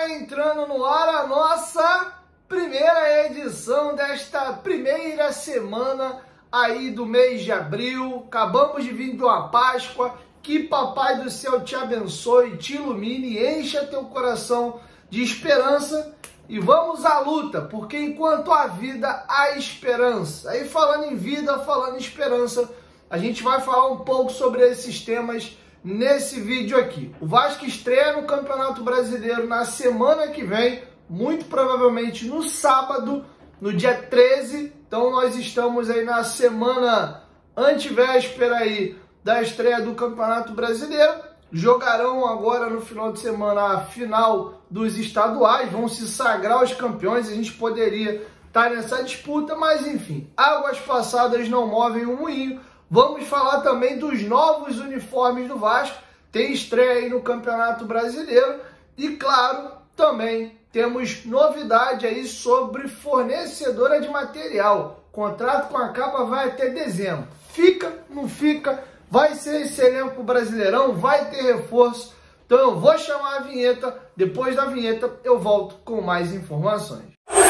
Tá entrando no ar a nossa primeira edição desta primeira semana aí do mês de abril. Acabamos de vir de uma Páscoa. Que Papai do Céu te abençoe, te ilumine, encha teu coração de esperança e vamos à luta, porque enquanto há vida, há esperança. Aí falando em vida, falando em esperança, a gente vai falar um pouco sobre esses temas nesse vídeo aqui. O Vasco estreia no Campeonato Brasileiro na semana que vem, muito provavelmente no sábado, no dia 13. Então nós estamos aí na semana antevéspera aí da estreia do Campeonato Brasileiro. Jogarão agora no final de semana a final dos estaduais, vão se sagrar os campeões. A gente poderia estar nessa disputa, mas enfim, águas passadas não movem o moinho. Vamos falar também dos novos uniformes do Vasco, tem estreia aí no Campeonato Brasileiro e, claro, também temos novidade aí sobre fornecedora de material. O contrato com a Capa vai até dezembro. Fica, não fica? Vai ser esse elenco brasileirão? Vai ter reforço? Então eu vou chamar a vinheta, depois da vinheta eu volto com mais informações.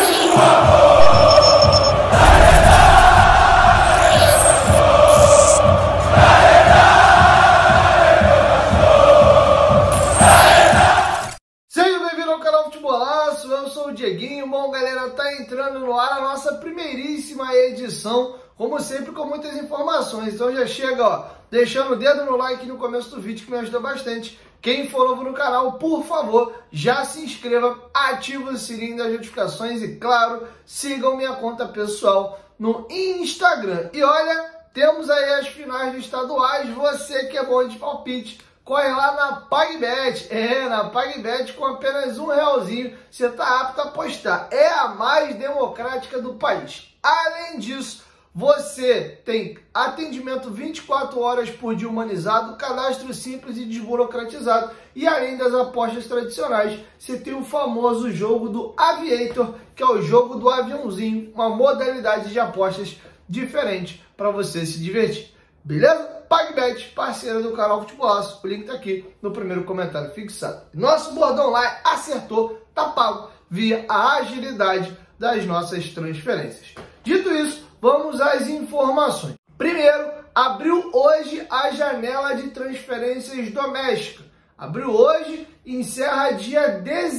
Eu sou o Dieguinho. Bom, galera, tá entrando no ar a nossa primeiríssima edição, como sempre, com muitas informações. Então já chega, ó, deixando o dedo no like no começo do vídeo, que me ajuda bastante. Quem for novo no canal, por favor, já se inscreva, ativa o sininho das notificações e, claro, sigam minha conta pessoal no Instagram. E olha, temos aí as finais dos estaduais. Você que é bom de palpite, corre lá na PagBet, na PagBet com apenas R$1, você está apto a apostar. É a mais democrática do país. Além disso, você tem atendimento 24 horas por dia humanizado, cadastro simples e desburocratizado. E além das apostas tradicionais, você tem o famoso jogo do Aviator, que é o jogo do aviãozinho, uma modalidade de apostas diferente para você se divertir. Beleza? PagBet, parceira do canal Futebolaço, o link tá aqui no primeiro comentário fixado. Nosso bordão lá é acertou, tá pago, via a agilidade das nossas transferências. Dito isso, vamos às informações. Primeiro, abriu hoje a janela de transferências domésticas. Abriu hoje e encerra dia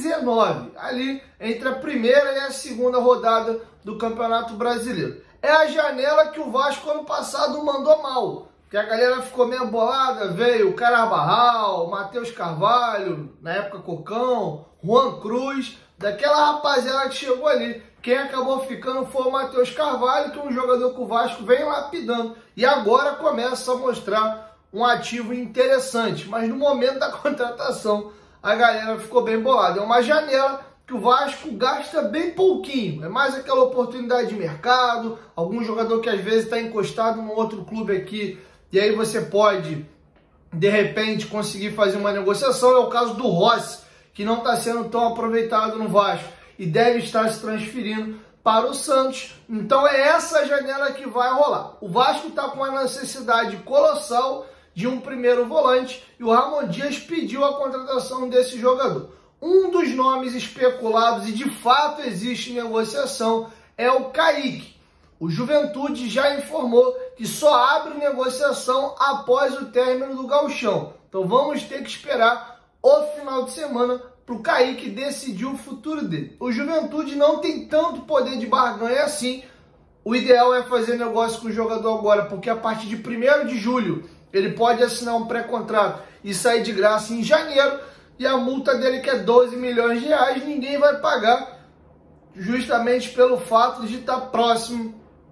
19, ali entre a primeira e a segunda rodada do Campeonato Brasileiro. É a janela que o Vasco ano passado mandou mal, que a galera ficou meio bolada, veio o Carabarral, Matheus Carvalho, na época Cocão, Juan Cruz, daquela rapaziada que chegou ali. Quem acabou ficando foi o Matheus Carvalho, que é um jogador que o Vasco vem lapidando e agora começa a mostrar um ativo interessante, mas no momento da contratação a galera ficou bem bolada. É uma janela que o Vasco gasta bem pouquinho, é mais aquela oportunidade de mercado, algum jogador que às vezes está encostado num outro clube aqui, e aí você pode, de repente, conseguir fazer uma negociação. É o caso do Rossi, que não está sendo tão aproveitado no Vasco e deve estar se transferindo para o Santos. Então é essa janela que vai rolar. O Vasco está com uma necessidade colossal de um primeiro volante e o Ramon Dias pediu a contratação desse jogador. Um dos nomes especulados, e de fato existe negociação, é o Kaique. O Juventude já informou que só abre negociação após o término do Gauchão. Então vamos ter que esperar o final de semana para o Kaique decidir o futuro dele. O Juventude não tem tanto poder de barganha assim. O ideal é fazer negócio com o jogador agora, porque a partir de 1º de julho ele pode assinar um pré-contrato e sair de graça em janeiro. E a multa dele, que é 12 milhões de reais, ninguém vai pagar, justamente pelo fato de estar próximo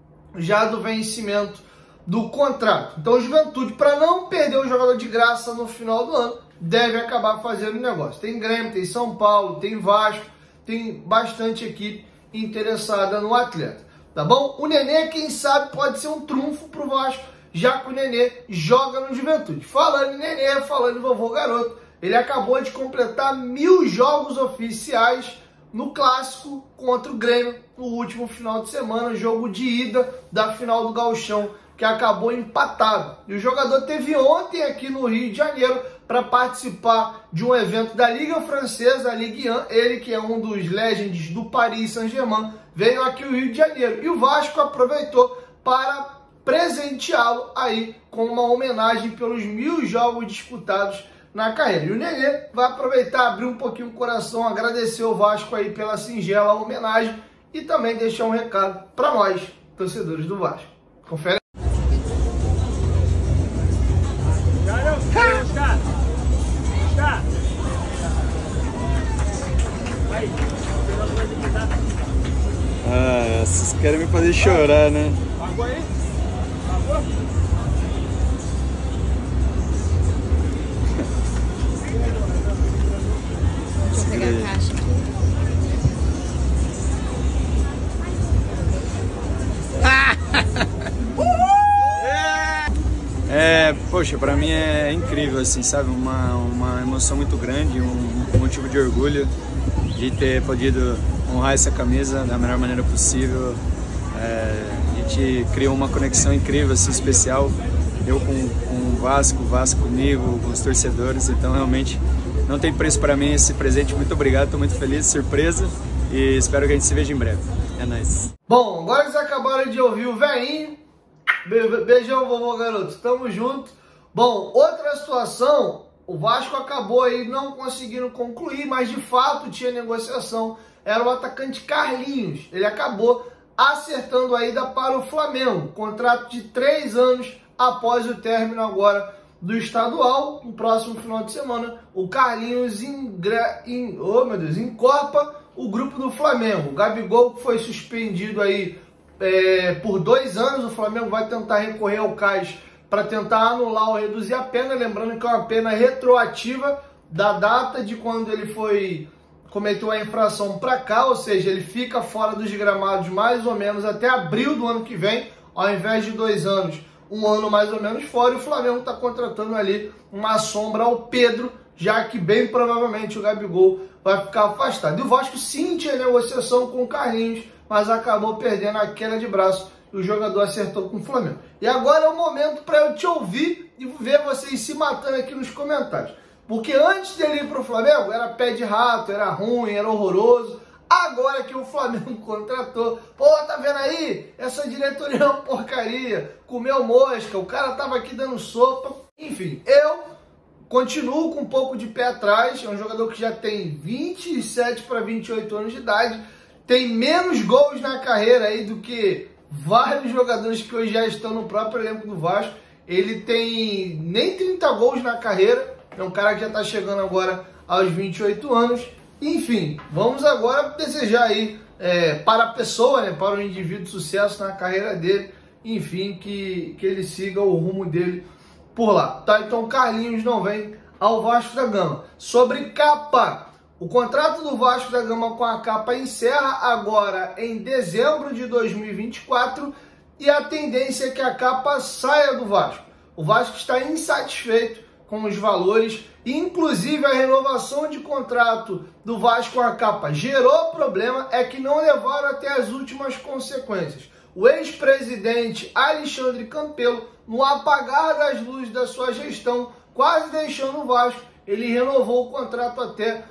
já do vencimento do contrato. Então o Juventude, para não perder o jogador de graça no final do ano, deve acabar fazendo negócio. Tem Grêmio, tem São Paulo, tem Vasco, tem bastante equipe interessada no atleta, tá bom? O Nenê, quem sabe, pode ser um trunfo para o Vasco, já que o Nenê joga no Juventude. Falando em Nenê, falando em vovô garoto, ele acabou de completar 1000 jogos oficiais no clássico contra o Grêmio no último final de semana, jogo de ida da final do Gauchão, que acabou empatado. E o jogador teve ontem aqui no Rio de Janeiro para participar de um evento da Liga Francesa, a Ligue 1. Ele, que é um dos legends do Paris Saint-Germain, veio aqui ao Rio de Janeiro. E o Vasco aproveitou para presenteá-lo aí com uma homenagem pelos 1000 jogos disputados na carreira. E o Nenê vai aproveitar, abrir um pouquinho o coração, agradecer o Vasco aí pela singela homenagem e também deixar um recado para nós, torcedores do Vasco. Confere. Ah, vocês querem me fazer chorar, né? Água aí? Água? Deixa eu pegar a caixa aqui. Poxa, pra mim é incrível, assim, sabe? Uma emoção muito grande, um motivo de orgulho de ter podido honrar essa camisa da melhor maneira possível. A gente criou uma conexão incrível, assim, especial. Eu com o Vasco comigo, com os torcedores. Então, realmente, não tem preço para mim esse presente. Muito obrigado, estou muito feliz, surpresa. E espero que a gente se veja em breve. É nóis. Bom, agora vocês acabaram de ouvir o velhinho. Beijão, vovô garoto. Tamo junto. Bom, outra situação, o Vasco acabou aí não conseguindo concluir, mas de fato tinha negociação. Era o atacante Carlinhos. Ele acabou acertando a ida para o Flamengo. Contrato de 3 anos após o término agora do estadual. No próximo final de semana, o Carlinhos encorpa o grupo do Flamengo. O Gabigol foi suspendido aí por 2 anos. O Flamengo vai tentar recorrer ao CAS para tentar anular ou reduzir a pena. Lembrando que é uma pena retroativa da data de quando ele cometeu a infração para cá, ou seja, ele fica fora dos gramados mais ou menos até abril do ano que vem, ao invés de 2 anos, 1 ano mais ou menos fora. E o Flamengo está contratando ali uma sombra ao Pedro, já que bem provavelmente o Gabigol vai ficar afastado. E o Vasco sim tinha negociação com o Carlinhos, mas acabou perdendo a queda de braço e o jogador acertou com o Flamengo. E agora é o momento para eu te ouvir e ver vocês se matando aqui nos comentários. Porque antes dele ir para o Flamengo, era pé de rato, era ruim, era horroroso. Agora que o Flamengo contratou, pô, tá vendo aí? Essa diretoria é uma porcaria, comeu mosca, o cara tava aqui dando sopa. Enfim, eu continuo com um pouco de pé atrás. É um jogador que já tem 27 para 28 anos de idade, tem menos gols na carreira aí do que vários jogadores que hoje já estão no próprio elenco do Vasco. Ele tem nem 30 gols na carreira. É um cara que já está chegando agora aos 28 anos. Enfim, vamos agora desejar aí para a pessoa, né, para o indivíduo, sucesso na carreira dele. Enfim, que ele siga o rumo dele por lá. Tá? Então Carlinhos não vem ao Vasco da Gama. Sobre capa, o contrato do Vasco da Gama com a capa encerra agora em dezembro de 2024 e a tendência é que a capa saia do Vasco. O Vasco está insatisfeito com os valores, inclusive a renovação de contrato do Vasco com a capa gerou problema, é que não levaram até as últimas consequências. O ex-presidente Alexandre Campelo, no apagar das luzes da sua gestão, quase deixando o Vasco, ele renovou o contrato até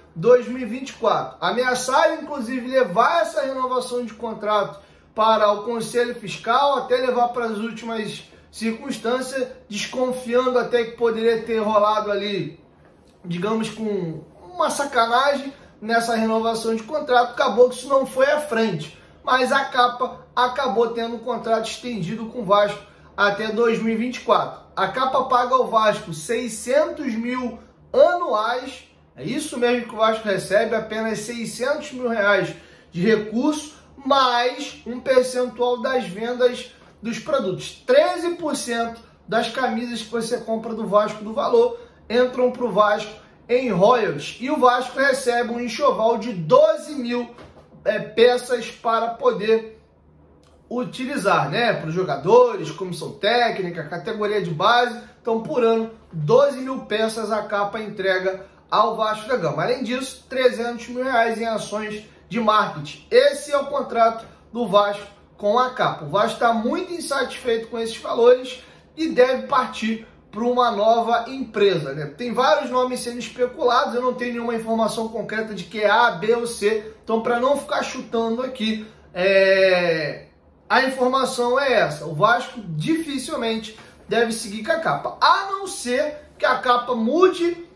2024. Ameaçaram, inclusive, levar essa renovação de contrato para o Conselho Fiscal, até levar para as últimas circunstâncias, desconfiando até que poderia ter rolado ali, digamos, com uma sacanagem nessa renovação de contrato. Acabou que isso não foi à frente, mas a capa acabou tendo um contrato estendido com o Vasco até 2024. A capa paga ao Vasco 600 mil anuais, é isso mesmo que o Vasco recebe, apenas 600 mil reais de recurso, mais um percentual das vendas dos produtos. 13% das camisas que você compra do Vasco do valor entram para o Vasco em royalties. E o Vasco recebe um enxoval de 12 mil peças para poder utilizar, né? Para os jogadores, comissão técnica, categoria de base. Então, por ano, 12 mil peças a capa entrega ao Vasco da Gama. Além disso, 300 mil reais em ações de marketing. Esse é o contrato do Vasco com a capa. O Vasco está muito insatisfeito com esses valores e deve partir para uma nova empresa, né? Tem vários nomes sendo especulados, eu não tenho nenhuma informação concreta de que é A, B ou C, então para não ficar chutando aqui, a informação é essa: o Vasco dificilmente deve seguir com a capa, a não ser que a capa mude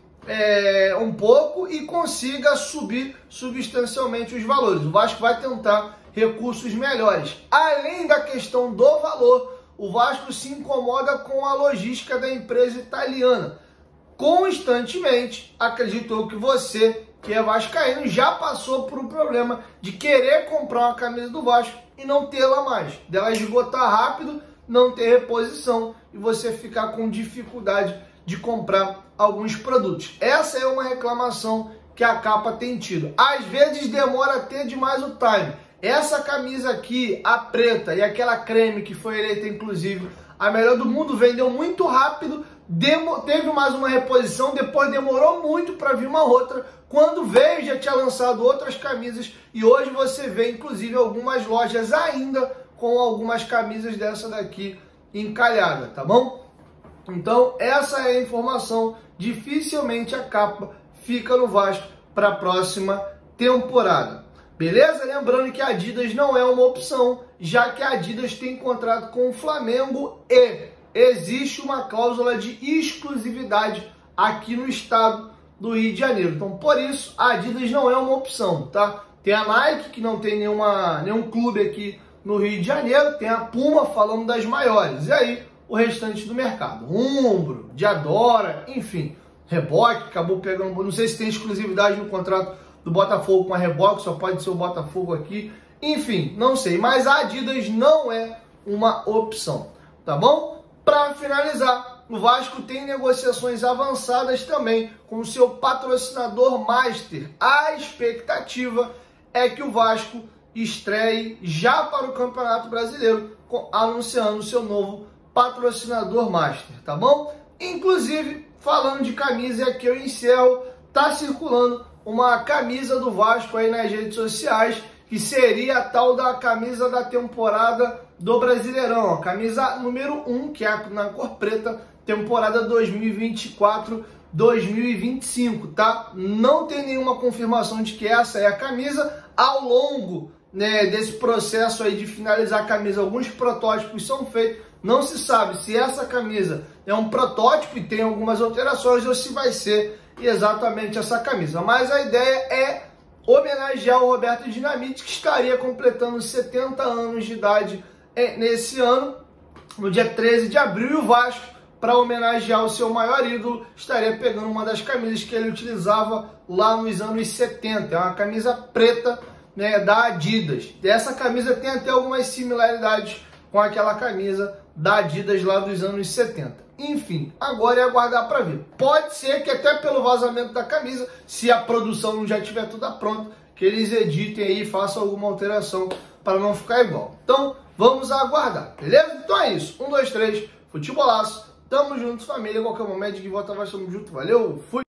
um pouco e consiga subir substancialmente os valores. O Vasco vai tentar recursos melhores. Além da questão do valor, o Vasco se incomoda com a logística da empresa italiana. Constantemente, acredito eu que você, que é vascaíno, já passou por um problema de querer comprar uma camisa do Vasco e não tê-la mais. Dela esgotar rápido, não ter reposição e você ficar com dificuldade de comprar alguns produtos. Essa é uma reclamação que a capa tem tido. Às vezes demora a ter demais o time. Essa camisa aqui, a preta, e aquela creme que foi eleita inclusive a melhor do mundo, vendeu muito rápido, teve mais uma reposição, depois demorou muito para vir uma outra. Quando veio, já tinha lançado outras camisas e hoje você vê inclusive algumas lojas ainda com algumas camisas dessa daqui encalhada, tá bom? Então essa é a informação. Dificilmente a capa fica no Vasco para a próxima temporada. Beleza? Lembrando que a Adidas não é uma opção, já que a Adidas tem contrato com o Flamengo e existe uma cláusula de exclusividade aqui no estado do Rio de Janeiro. Então, por isso, a Adidas não é uma opção, tá? Tem a Nike, que não tem nenhum clube aqui no Rio de Janeiro, tem a Puma, falando das maiores, e aí o restante do mercado. Umbro, Diadora, enfim, Reebok, acabou pegando, não sei se tem exclusividade no contrato do Botafogo com a Reebok, só pode ser o Botafogo aqui, enfim, não sei, mas a Adidas não é uma opção, tá bom? Para finalizar, o Vasco tem negociações avançadas também com o seu patrocinador master. A expectativa é que o Vasco estreie já para o Campeonato Brasileiro, anunciando o seu novo patrocinador master, tá bom? Inclusive, falando de camisa, aqui eu encerro, tá circulando uma camisa do Vasco aí nas redes sociais, que seria a tal da camisa da temporada do Brasileirão, a camisa número 1, que é na cor preta, temporada 2024-2025, tá? Não tem nenhuma confirmação de que essa é a camisa. Ao longo, né, desse processo aí de finalizar a camisa, alguns protótipos são feitos, não se sabe se essa camisa é um protótipo e tem algumas alterações ou se vai ser exatamente essa camisa, mas a ideia é homenagear o Roberto Dinamite, que estaria completando 70 anos de idade nesse ano, no dia 13 de abril, e o Vasco, para homenagear o seu maior ídolo, estaria pegando uma das camisas que ele utilizava lá nos anos 70, é uma camisa preta, né, da Adidas. Essa camisa tem até algumas similaridades com aquela camisa da Adidas lá dos anos 70. Enfim, agora é aguardar para ver. Pode ser que até pelo vazamento da camisa, se a produção não já estiver toda pronta, que eles editem aí e façam alguma alteração para não ficar igual. Então, vamos aguardar, beleza? Então é isso. 1, 2, 3, futebolaço. Tamo junto, família. Qualquer momento de volta, vai, tamo junto. Valeu, fui!